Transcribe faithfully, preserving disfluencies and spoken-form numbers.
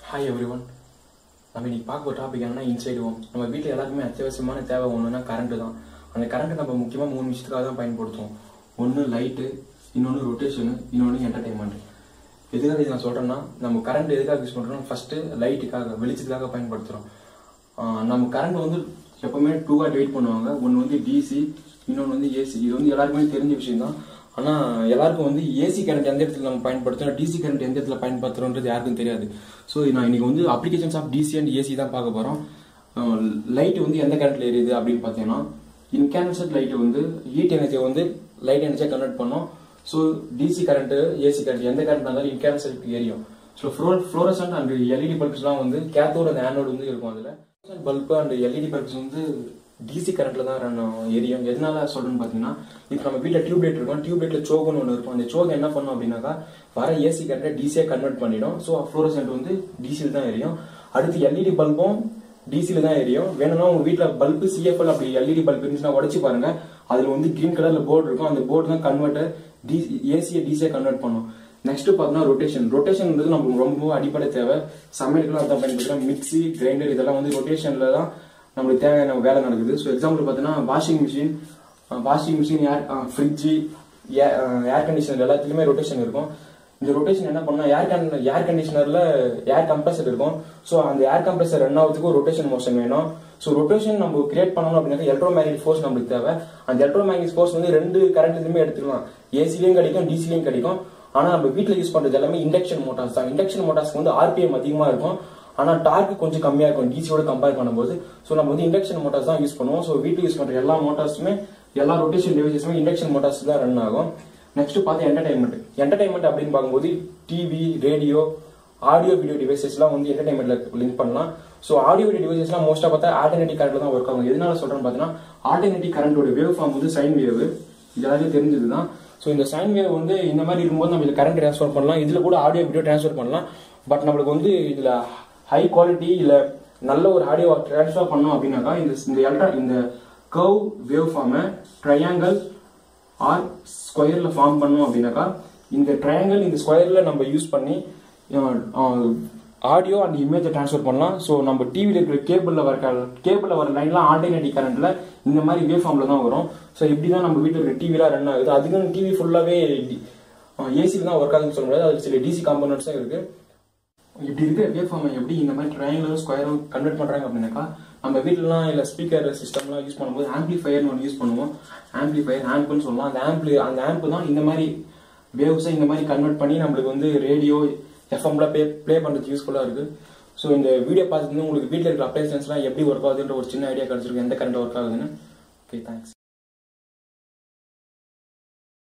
Hi everyone. நம்ம இன்னைக்கு பார்க்க ஒரு டாபிக் என்னன்னா இன்சைட் ஹோம். நம்ம வீட்டில் எல்லாருக்குமே அத்தியாவசியமான தேவை ஒன்றுனா கரண்ட் தான். அந்த கரண்ட்டை நம்ம முக்கியமாக மூணு விஷயத்துக்காக தான் பயன்படுத்துவோம். ஒன்று லைட்டு, இன்னொன்று ரொட்டேஷனு, இன்னொன்று என்டர்டைன்மெண்ட். எதுக்காக இது நான் சொல்கிறேன்னா, நம்ம கரண்ட் எதுக்காக யூஸ் பண்ணுறோம்? ஃபஸ்ட்டு லைட்டுக்காக, வெளிச்சத்துக்காக பயன்படுத்துகிறோம். நம்ம கரண்ட் வந்து எப்போவுமே டூவாக டிவைட் பண்ணுவாங்க. ஒன்று வந்து டிசி, இன்னொன்று வந்து ஏசி. இது வந்து எல்லாருக்குமே தெரிஞ்ச விஷயம் தான். ஆனால் எல்லாருக்கும் வந்து ஏசி கரண்ட் எந்த இடத்துல நம்ம பயன்படுத்துகிறோம், டிசி கரண்ட் எந்த இடத்துல பயன்படுத்துகிறோன்றது யாருக்கும் தெரியாது. ஸோ நான் இன்னைக்கு வந்து applications of DC and AC தான் பார்க்க போகிறோம். லைட் வந்து எந்த கரண்ட்ல எரியுது அப்படின்னு பார்த்தீங்கன்னா, இன்கேன்சல் லைட்டு வந்து ஹீட் எனர்ஜியை வந்து லைட் எனர்ஜியாக கன்வெர்ட் பண்ணோம். So DC current, AC current எந்த கரண்ட் இருந்தாலும் இன்கேன்சல் எரியும். ஸோ ஃப்ளோ ஃப்ளோரசன்ட் அண்ட் எல்இடி பல்ப்ஸ்லாம் வந்து கேத்தோட அந்த ஆனோடு வந்து இருக்கும். அதில் பல்பு அண்ட் எல்இடி பல்ப்ஸ் வந்து டிசி கரண்ட்ல தான் ரன் எரியும். எதனால சொல்றேன்னு பார்த்தீங்கன்னா, இப்போ நம்ம வீட்டில் டியூப் லைட் இருக்கும். டியூப் லைட்ல சோக்குன்னு ஒன்று இருக்கும். அந்த சோக் என்ன பண்ணும் அப்படின்னாக்கா, வர ஏசி கரண்ட்டை டிசியை கன்வெர்ட் பண்ணிடும். ஸோ ஃப்ளோரசன்ட் வந்து டிசியில் தான் எரியும். அடுத்து எல்இடி பல்பும் டிசியில் தான் எரியும். வேணும்னா உங்க வீட்டில் பல்பு சிஎஃப்எல் அப்படி எல்இடி பல்ப் இருந்துச்சுன்னா உடச்சு பாருங்க. அதில் வந்து கிரீன் கலர்ல போர்டு இருக்கும். அந்த போர்டு தான் கன்வெர்ட்டர் டி ஏசியை டிசியை கன்வெர்ட் பண்ணும். நெக்ஸ்ட் பார்த்தோம்னா ரொட்டேஷன். ரொட்டேஷன் நமக்கு ரொம்ப அடிப்படை தேவை. சமையலுக்குலாம் அதான் பயன்படுத்துகிறோம். மிக்சி, கிரைண்டர் இதெல்லாம் வந்து ரொட்டேஷன்ல தான் நம்மளுக்கு தேவையான வேலை நடக்குது. ஸோ எக்ஸாம்பிள் பார்த்தீங்கன்னா, washing machine washing machine air fridge, air conditioner எல்லாத்துலேயுமே ரொட்டேஷன் இருக்கும். இந்த ரொட்டேஷன் என்ன பண்ணா, ஏர் கன் ஏர் கண்டிஷனர்ல ஏர் கம்ப்ரஸர் இருக்கும். ஸோ அந்த ஏர் கம்ப்ரஸர் ரன் ஆகிறதுக்கு ரொட்டேஷன் மோஷன் வேணும். ஸோ ரொட்டேஷன் நம்ம கிரியேட் பண்ணணும் அப்படின்னா எலக்ட்ரோ மேக்னெட்டிக் ஃபோர்ஸ் நம்மளுக்கு தேவை. அந்த எலக்ட்ரோ மேக்னெட்டிக் ஃபோர்ஸ் வந்து ரெண்டு கரண்ட்லையுமே எடுத்துக்கலாம். ஏசிலையும் கிடைக்கும், டிசிலையும் கிடைக்கும். ஆனால் நம்ம வீட்டில் யூஸ் பண்ணுறது எல்லாமே இண்டக்ஷன் மோட்டார்ஸ் தான். இண்டக்ஷன் மோட்டார்ஸ்க்கு வந்து ஆர்பிஎம் அதிகமாக இருக்கும். ஆனால் டார்க் கொஞ்சம் கம்மியாக இருக்கும் டிசியோட கம்பேர் பண்ணும்போது. ஸோ நம்ம வந்து இண்டக்ஷன் மோட்டார்ஸ் தான் யூஸ் பண்ணுவோம். ஸோ வீட்டில் யூஸ் பண்ணுற எல்லா மோட்டார்ஸுமே, எல்லா ரொட்டேஷன் டிவைசஸுமே இண்டக்ஷன் மோட்டார்ஸ் தான் ரன் ஆகும். நெக்ஸ்ட் பார்த்து என்டர்டைன்மெண்ட். என்டர்டைன்மெண்ட் அப்படின்னு பார்க்கும்போது டிவி, ரேடியோ, ஆடியோ வீடியோ டிவைசஸ்லாம் வந்து என்டர்டைன்மெண்ட்ல லிங்க் பண்ணலாம். ஸோ ஆடியோ வீடியோ டிவைசஸ்லாம் மோஸ்ட்டாக பார்த்தா ஆல்டர்னேட்டிவ் கரண்ட்ல தான் ஒர்க் ஆகும். எதனால சொல்றேன்னு பார்த்தீங்கன்னா, ஆல்டர்னேட்டிவ் கரண்டோட வேவ் ஃபார்ம் வந்து சைன் வேவ். இது எல்லாத்தையும் தெரிஞ்சது தான். ஸோ இந்த சைன் வேவ் வந்து இந்த மாதிரி இருக்கும்போது நம்ம இதில் கரண்ட் ட்ரான்ஸ்ஃபர் பண்ணலாம். இதில் கூட ஆடியோ வீடியோ ட்ரான்ஸ்ஃபர் பண்ணலாம். பட் நம்மளுக்கு வந்து இதில் ஹை குவாலிட்டி இல்ல நல்ல ஒரு ஆடியோ ட்ரான்ஸ்ஃபர் பண்ணோம் அப்படின்னாக்கா, இந்த இந்த எலக்ட்ரா இந்த கர்வ் வேவ் ஃபார்மை ட்ரையாங்கிள் ஆர் ஸ்கொயர்ல ஃபார்ம் பண்ணோம் அப்படின்னாக்கா, இந்த ட்ரையாங்கிள் இந்த ஸ்கொயர்ல நம்ம யூஸ் பண்ணி ஆடியோ அண்ட் இமேஜை ட்ரான்ஸ்ஃபர் பண்ணலாம். ஸோ நம்ம டிவியில் இருக்கிற கேபிளில் வர கேபிளில் வர லைன்லாம் ஆல்டர்னேட்டிவ் கரண்ட்ல இந்த மாதிரி வேவ் ஃபார்ம்ல தான் வரும். ஸோ இப்படி தான் நம்ம வீட்டில் இருக்கிற டிவிலாம் ரன் ஆகுது. அதுக்கு டிவி ஃபுல்லாகவே ஏசியில் தான் ஒர்க் ஆகுதுன்னு சொல்ல முடியாது. அதுக்கு சில டிசி காம்பனன்ட்ஸும் இருக்கு. இப்படி இருக்க வேவ் ஃபார்மை எப்படி இந்த மாதிரி ட்ரையாங்கிளும் ஸ்கொயரும் கன்வெர்ட் பண்றாங்க அப்படின்னாக்கா, நம்ம வீட்டிலலாம் இல்லை ஸ்பீக்கர் சிஸ்டம்லாம் யூஸ் பண்ணும்போது ஆம்பிளிஃபயர்னு ஒன்று யூஸ் பண்ணுவோம். ஆம்பிளிஃபயர் ஆம்புன்னு சொல்லலாம். அந்த ஆம்பிளி அந்த ஆம்பு தான் இந்த மாதிரி வேவ்ஸை இந்த மாதிரி கன்வெர்ட் பண்ணி நம்மளுக்கு வந்து ரேடியோ, எஃப்எம்ல ப்ளே ப்ளே பண்ணுறதுக்கு யூஸ்ஃபுல்லாக இருக்கு. ஸோ இந்த வீடியோ பார்த்துட்டு உங்களுக்கு வீட்டில் இருக்கிற அப்ளைன்சஸ்லாம் எப்படி ஒர்க் ஆகுதுன்ற ஒரு சின்ன ஐடியா கிடைச்சிருக்கு, எந்த கரண்ட் ஒர்க் ஆகுதுன்னு. Okay, thanks.